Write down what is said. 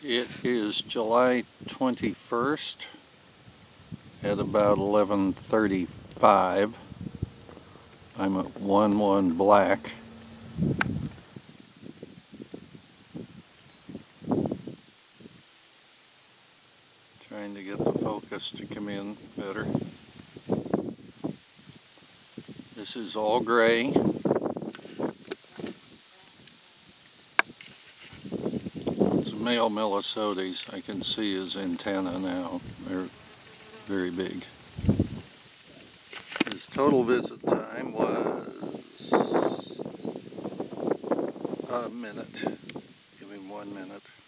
It is July 21st at about 11:35. I'm at 1-1 black. Trying to get the focus to come in better. This is all gray. It's a male Melisodes. I can see his antenna now. They're very big. His total visit time was a minute. Give him 1 minute.